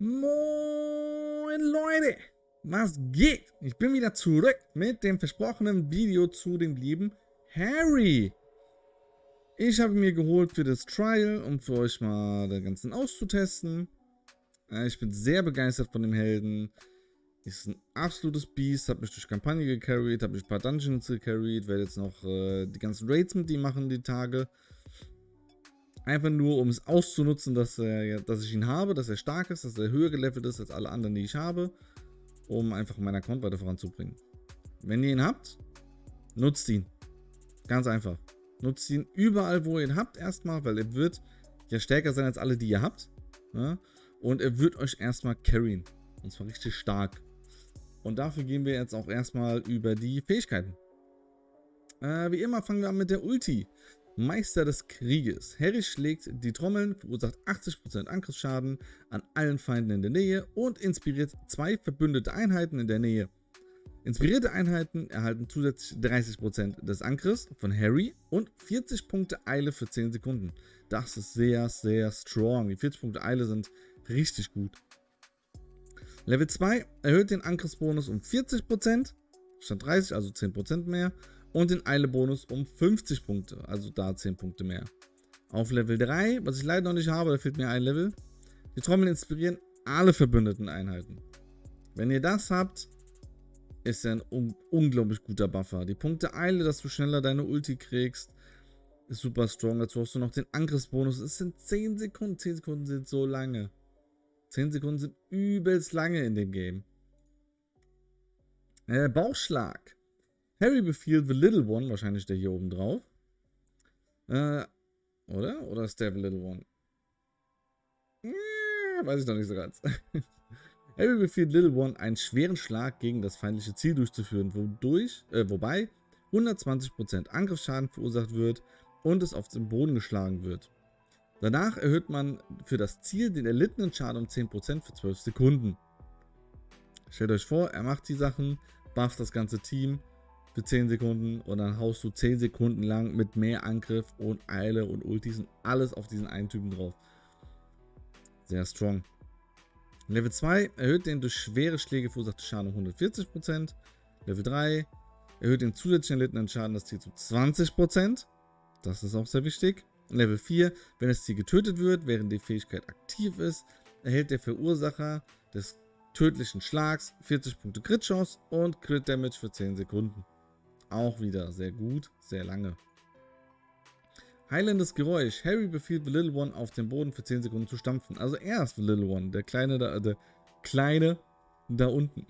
Moin Leute, was geht? Ich bin wieder zurück mit dem versprochenen Video zu dem lieben Harry. Ich habe mir geholt für das Trial, um für euch mal den ganzen auszutesten. Ich bin sehr begeistert von dem Helden. Ist ein absolutes Biest, hat mich durch Kampagne gecarried, habe mich ein paar Dungeons gecarried, werde jetzt noch die ganzen Raids mit ihm machen die Tage. Einfach nur, um es auszunutzen, dass ich ihn habe, dass er stark ist, dass er höher gelevelt ist als alle anderen, die ich habe, um einfach meinen Account weiter voranzubringen. Wenn ihr ihn habt, nutzt ihn. Ganz einfach. Nutzt ihn überall, wo ihr ihn habt erstmal, weil er wird ja stärker sein als alle, die ihr habt. Ja? Und er wird euch erstmal carryen. Und zwar richtig stark. Und dafür gehen wir jetzt auch erstmal über die Fähigkeiten. Wie immer fangen wir an mit der Ulti. Meister des Krieges. Harry schlägt die Trommeln, verursacht 80% Angriffsschaden an allen Feinden in der Nähe und inspiriert 2 verbündete Einheiten in der Nähe. Inspirierte Einheiten erhalten zusätzlich 30% des Angriffs von Harry und 40 Punkte Eile für 10 Sekunden. Das ist sehr, sehr strong. Die 40 Punkte Eile sind richtig gut. Level 2 erhöht den Angriffsbonus um 40%, statt 30, also 10% mehr. Und den Eile-Bonus um 50 Punkte, also da 10 Punkte mehr. Auf Level 3, was ich leider noch nicht habe, da fehlt mir ein Level. Die Trommeln inspirieren alle verbündeten Einheiten. Wenn ihr das habt, ist er ein unglaublich guter Buffer. Die Punkte Eile, dass du schneller deine Ulti kriegst, ist super strong. Dazu hast du noch den Angriffsbonus. Es sind 10 Sekunden. 10 Sekunden sind so lange. 10 Sekunden sind übelst lange in dem Game. Bauchschlag. Harry befiehlt The Little One, wahrscheinlich der hier oben drauf. Oder? Oder ist der The Little One? Weiß ich noch nicht so ganz. Harry befiehlt Little One, einen schweren Schlag gegen das feindliche Ziel durchzuführen, wobei 120% Angriffsschaden verursacht wird und es auf den Boden geschlagen wird. Danach erhöht man für das Ziel den erlittenen Schaden um 10% für 12 Sekunden. Stellt euch vor, er macht die Sachen, bufft das ganze Team für 10 Sekunden und dann haust du 10 Sekunden lang mit mehr Angriff und Eile und Ultis und alles auf diesen einen Typen drauf. Sehr strong. Level 2 erhöht den durch schwere Schläge verursachte Schaden um 140%. Level 3 erhöht den zusätzlichen erlittenen Schaden das Ziel zu 20%. Das ist auch sehr wichtig. Level 4, wenn das Ziel getötet wird, während die Fähigkeit aktiv ist, erhält der Verursacher des tödlichen Schlags 40 Punkte Crit Chance und Crit Damage für 10 Sekunden. Auch wieder sehr gut, sehr lange. Heilendes Geräusch. Harry befiehlt The Little One auf dem Boden für 10 Sekunden zu stampfen. Also er ist The Little One, der Kleine da unten.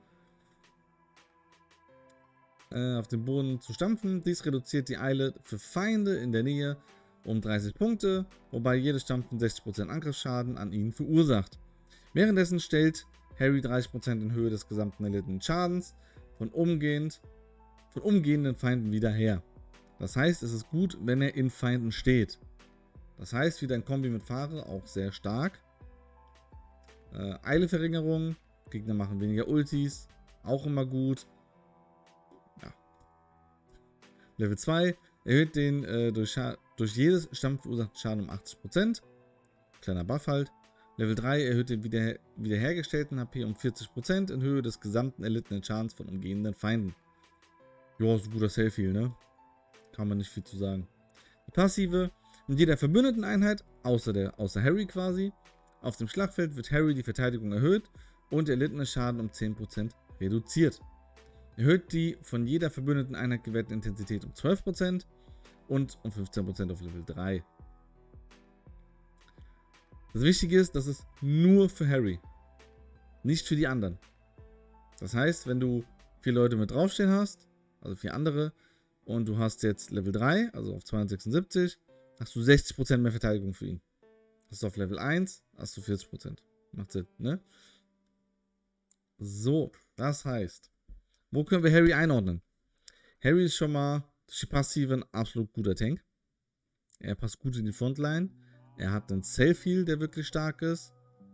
Auf dem Boden zu stampfen. Dies reduziert die Eile für Feinde in der Nähe um 30 Punkte, wobei jedes Stampfen 60% Angriffsschaden an ihnen verursacht. Währenddessen stellt Harry 30% in Höhe des gesamten erlittenen Schadens von umgehenden Feinden wieder her. Das heißt, es ist gut, wenn er in Feinden steht. Das heißt, wieder ein Kombi mit Fahre, auch sehr stark. Eileverringerung, Gegner machen weniger Ultis, auch immer gut. Ja. Level 2 erhöht den durch jedes Stampf verursachten Schaden um 80%. Kleiner Buff halt. Level 3 erhöht den wiederhergestellten HP um 40% in Höhe des gesamten erlittenen Schadens von umgehenden Feinden. Ja, ist ein guter Selfie, ne? Kann man nicht viel zu sagen. Die Passive. Mit jeder verbündeten Einheit, außer Harry quasi, auf dem Schlachtfeld wird Harry die Verteidigung erhöht und der erlittene Schaden um 10% reduziert. Erhöht die von jeder verbündeten Einheit gewährte Intensität um 12% und um 15% auf Level 3. Das Wichtige ist, das ist nur für Harry, nicht für die anderen. Das heißt, wenn du 4 Leute mit draufstehen hast, also 4 andere, und du hast jetzt Level 3, also auf 276, hast du 60% mehr Verteidigung für ihn. Hast du auf Level 1, hast du 40%. Macht Sinn, ne? So, das heißt, wo können wir Harry einordnen? Harry ist schon mal durch die Passive ein absolut guter Tank. Er passt gut in die Frontline. Er hat einen Self-Heal, der wirklich stark ist.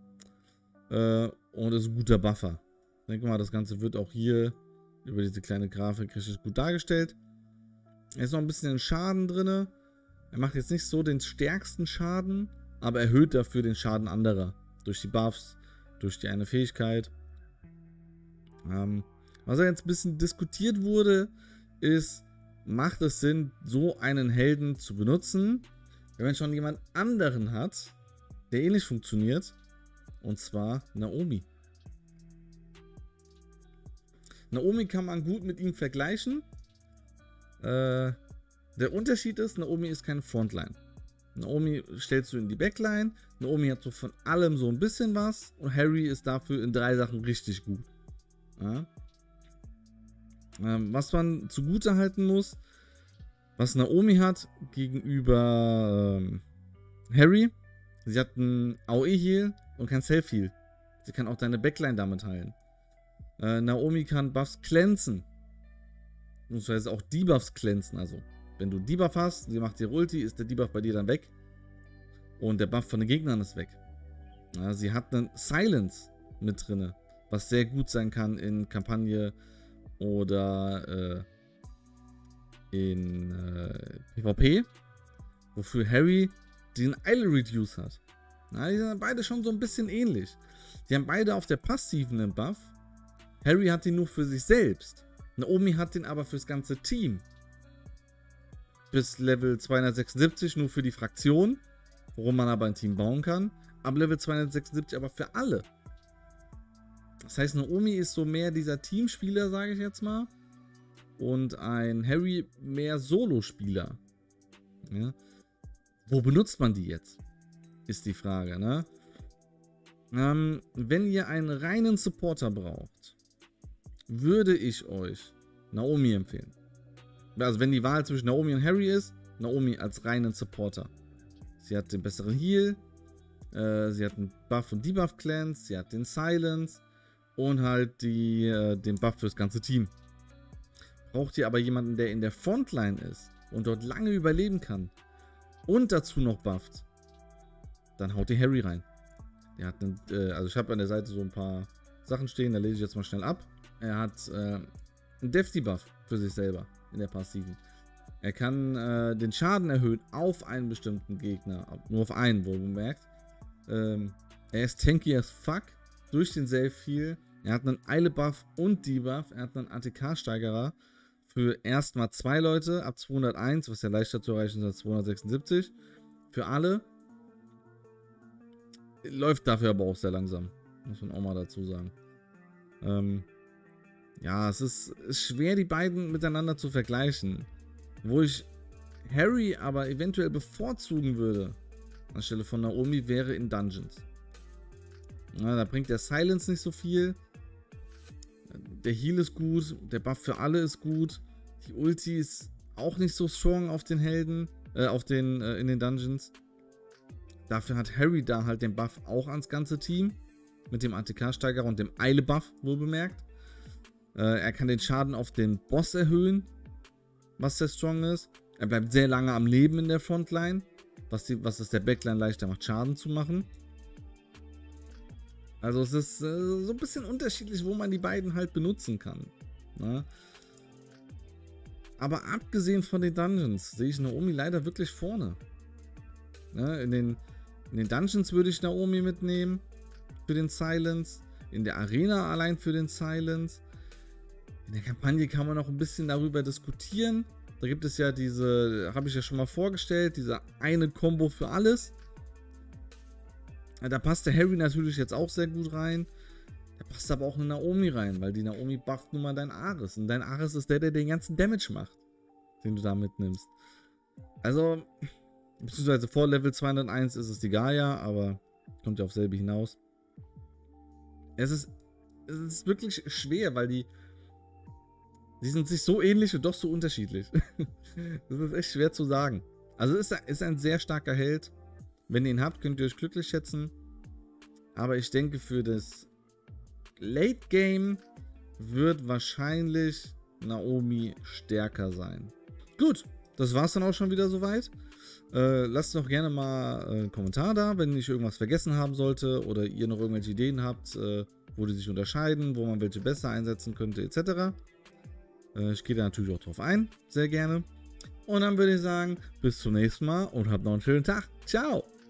Und ist ein guter Buffer. Ich denke mal, das Ganze wird auch hier über diese kleine Grafik richtig gut dargestellt. Er ist noch ein bisschen in Schaden drin. Er macht jetzt nicht so den stärksten Schaden, aber erhöht dafür den Schaden anderer. Durch die Buffs, durch die eine Fähigkeit. Was ja jetzt ein bisschen diskutiert wurde, ist, macht es Sinn, so einen Helden zu benutzen, wenn man schon jemand anderen hat, der ähnlich funktioniert, und zwar Naomi. Naomi kann man gut mit ihm vergleichen. Der Unterschied ist, Naomi ist keine Frontline. Naomi stellst du in die Backline. Naomi hat so von allem so ein bisschen was. Und Harry ist dafür in 3 Sachen richtig gut. Ja? Was man zugute halten muss, was Naomi hat gegenüber Harry. Sie hat einen AOE-Heal und kein Self-Heal. Sie kann auch deine Backline damit heilen. Naomi kann Buffs cleansen. Beziehungsweise auch Debuffs cleansen. Also, wenn du Debuff hast, sie macht ihre Ulti, ist der Debuff bei dir dann weg. Und der Buff von den Gegnern ist weg. Ja, sie hat einen Silence mit drin, was sehr gut sein kann in Kampagne oder in PvP. Wofür Harry den Idle Reduce hat. Na, die sind beide schon so ein bisschen ähnlich. Die haben beide auf der passiven einen Buff. Harry hat ihn nur für sich selbst. Naomi hat den aber fürs ganze Team. Bis Level 276 nur für die Fraktion, worum man aber ein Team bauen kann. Ab Level 276 aber für alle. Das heißt, Naomi ist so mehr dieser Teamspieler, sage ich jetzt mal. Und ein Harry mehr Solo-Spieler. Ja. Wo benutzt man die jetzt? Ist die Frage, ne? Wenn ihr einen reinen Supporter braucht, würde ich euch Naomi empfehlen. Also wenn die Wahl zwischen Naomi und Harry ist, Naomi als reinen Supporter. Sie hat den besseren Heal, sie hat einen Buff und Debuff Cleanse, sie hat den Silence und halt den Buff fürs ganze Team. Braucht ihr aber jemanden, der in der Frontline ist und dort lange überleben kann und dazu noch bufft, dann haut ihr Harry rein. Der hat einen, also ich habe an der Seite so ein paar Sachen stehen, da lese ich jetzt mal schnell ab. Er hat einen Death-Debuff für sich selber in der Passiven. Er kann den Schaden erhöhen auf einen bestimmten Gegner, nur auf einen, wohlbemerkt. Er ist tanky as fuck durch den Self-Heal. Er hat einen Eile-Buff und Debuff. Er hat einen ATK-Steigerer für erstmal 2 Leute ab 201, was ja leichter zu erreichen ist als 276. Für alle. Läuft dafür aber auch sehr langsam. Muss man auch mal dazu sagen. Ja, es ist schwer, die beiden miteinander zu vergleichen. Wo ich Harry aber eventuell bevorzugen würde, anstelle von Naomi, wäre in Dungeons. Ja, da bringt der Silence nicht so viel. Der Heal ist gut, der Buff für alle ist gut. Die Ulti ist auch nicht so strong auf den Helden, in den Dungeons. Dafür hat Harry da halt den Buff auch ans ganze Team. Mit dem ATK-Steigerer und dem Eile-Buff, wohlbemerkt. Er kann den Schaden auf den Boss erhöhen, was sehr strong ist. Er bleibt sehr lange am Leben in der Frontline, was es der Backline leichter macht, Schaden zu machen. Also es ist so ein bisschen unterschiedlich, wo man die beiden halt benutzen kann. Ne? Aber abgesehen von den Dungeons sehe ich Naomi leider wirklich vorne. Ne? In den Dungeons würde ich Naomi mitnehmen für den Silence. In der Arena allein für den Silence. In der Kampagne kann man noch ein bisschen darüber diskutieren. Da gibt es ja diese, habe ich ja schon mal vorgestellt, diese eine Combo für alles. Da passt der Harry natürlich jetzt auch sehr gut rein. Da passt aber auch eine Naomi rein, weil die Naomi bufft nun mal dein Ares. Und dein Ares ist der den ganzen Damage macht, den du da mitnimmst. Also, beziehungsweise vor Level 201 ist es die Gaia, aber kommt ja auf selbe hinaus. Es ist wirklich schwer, weil die sind sich so ähnlich und doch so unterschiedlich. Das ist echt schwer zu sagen. Also ist ein sehr starker Held. Wenn ihr ihn habt, könnt ihr euch glücklich schätzen. Aber ich denke, für das Late Game wird wahrscheinlich Naomi stärker sein. Gut, das war's dann auch schon wieder soweit. Lasst doch gerne mal einen Kommentar da, wenn ich irgendwas vergessen haben sollte oder ihr noch irgendwelche Ideen habt, wo die sich unterscheiden, wo man welche besser einsetzen könnte, etc. Ich gehe da natürlich auch drauf ein, sehr gerne. Und dann würde ich sagen, bis zum nächsten Mal und habt noch einen schönen Tag. Ciao!